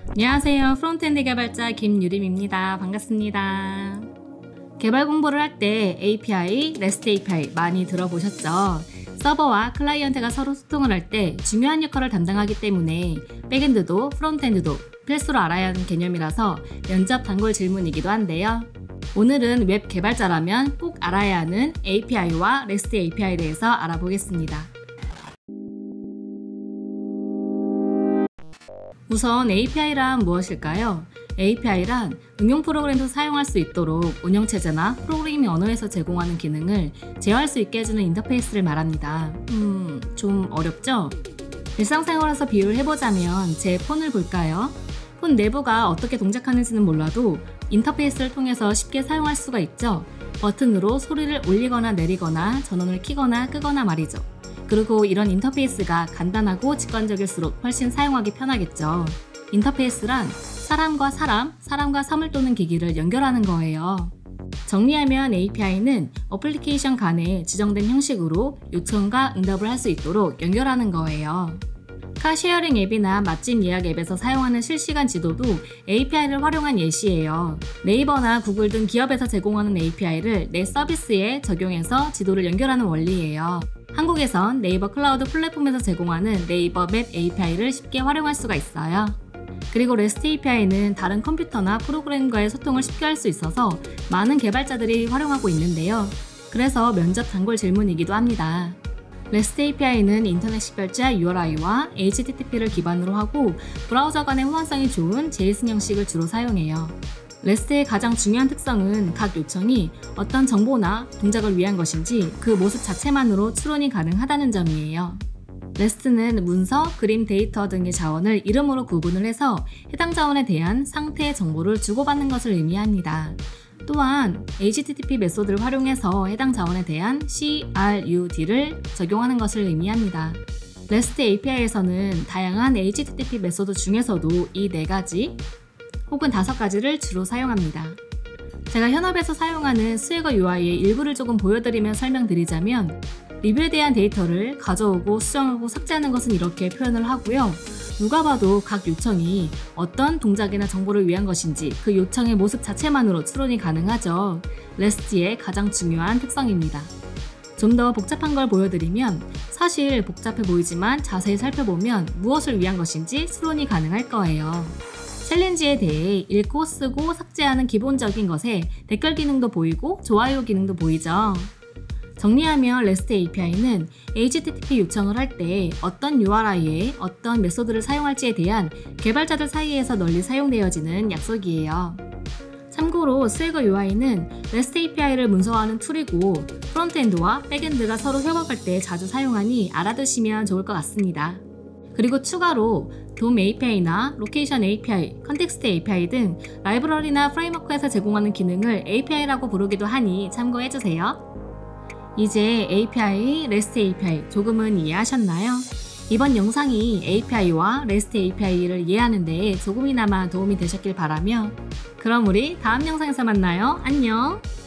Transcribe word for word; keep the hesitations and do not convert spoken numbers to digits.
안녕하세요. 프론트엔드 개발자 김유림입니다. 반갑습니다. 개발 공부를 할 때 에이피아이, REST 에이피아이 많이 들어보셨죠? 서버와 클라이언트가 서로 소통을 할 때 중요한 역할을 담당하기 때문에 백엔드도 프론트엔드도 필수로 알아야 하는 개념이라서 면접 단골 질문이기도 한데요. 오늘은 웹 개발자라면 꼭 알아야 하는 에이피아이와 REST 에이피아이에 대해서 알아보겠습니다. 우선 에이피아이란 무엇일까요? 에이피아이란 응용 프로그램도 사용할 수 있도록 운영체제나 프로그래밍 언어에서 제공하는 기능을 제어할 수 있게 해주는 인터페이스를 말합니다. 음, 좀 어렵죠? 일상생활에서 비유를 해보자면 제 폰을 볼까요? 폰 내부가 어떻게 동작하는지는 몰라도 인터페이스를 통해서 쉽게 사용할 수가 있죠. 버튼으로 소리를 올리거나 내리거나 전원을 켜거나 끄거나 말이죠. 그리고 이런 인터페이스가 간단하고 직관적일수록 훨씬 사용하기 편하겠죠. 인터페이스란 사람과 사람, 사람과 사물 또는 기기를 연결하는 거예요. 정리하면 에이피아이는 어플리케이션 간에 지정된 형식으로 요청과 응답을 할 수 있도록 연결하는 거예요. 카쉐어링 앱이나 맛집 예약 앱에서 사용하는 실시간 지도도 에이피아이를 활용한 예시예요. 네이버나 구글 등 기업에서 제공하는 에이피아이를 내 서비스에 적용해서 지도를 연결하는 원리예요. 한국에선 네이버 클라우드 플랫폼에서 제공하는 네이버 맵 에이피아이를 쉽게 활용할 수가 있어요. 그리고 REST 에이피아이는 다른 컴퓨터나 프로그램과의 소통을 쉽게 할 수 있어서 많은 개발자들이 활용하고 있는데요. 그래서 면접 단골 질문이기도 합니다. REST 에이피아이는 인터넷 식별자 유알아이와 에이치티티피를 기반으로 하고 브라우저 간의 호환성이 좋은 제이슨 형식을 주로 사용해요. REST의 가장 중요한 특성은 각 요청이 어떤 정보나 동작을 위한 것인지 그 모습 자체만으로 추론이 가능하다는 점이에요. REST는 문서, 그림, 데이터 등의 자원을 이름으로 구분을 해서 해당 자원에 대한 상태의 정보를 주고받는 것을 의미합니다. 또한 에이치티티피 메소드를 활용해서 해당 자원에 대한 씨알유디를 적용하는 것을 의미합니다. REST 에이피아이에서는 다양한 에이치티티피 메소드 중에서도 이 네 가지 혹은 다섯 가지를 주로 사용합니다. 제가 현업에서 사용하는 스웨거 유아이의 일부를 조금 보여드리며 설명드리자면 리뷰에 대한 데이터를 가져오고 수정하고 삭제하는 것은 이렇게 표현을 하고요. 누가 봐도 각 요청이 어떤 동작이나 정보를 위한 것인지 그 요청의 모습 자체만으로 추론이 가능하죠. REST의 가장 중요한 특성입니다. 좀 더 복잡한 걸 보여드리면 사실 복잡해 보이지만 자세히 살펴보면 무엇을 위한 것인지 추론이 가능할 거예요. 챌린지에 대해 읽고 쓰고 삭제하는 기본적인 것에 댓글 기능도 보이고 좋아요 기능도 보이죠. 정리하면 REST 에이피아이는 에이치티티피 요청을 할 때 어떤 유알아이에 어떤 메소드를 사용할지에 대한 개발자들 사이에서 널리 사용되어지는 약속이에요. 참고로 스웨거 유아이는 REST 에이피아이를 문서화하는 툴이고 프론트엔드와 백엔드가 서로 협업할 때 자주 사용하니 알아두시면 좋을 것 같습니다. 그리고 추가로 돔 에이피아이나 로케이션 에이피아이, 컨텍스트 에이피아이 등 라이브러리나 프레임워크에서 제공하는 기능을 에이피아이라고 부르기도 하니 참고해주세요. 이제 에이피아이, REST 에이피아이 조금은 이해하셨나요? 이번 영상이 에이피아이와 REST 에이피아이를 이해하는 데 조금이나마 도움이 되셨길 바라며 그럼 우리 다음 영상에서 만나요. 안녕!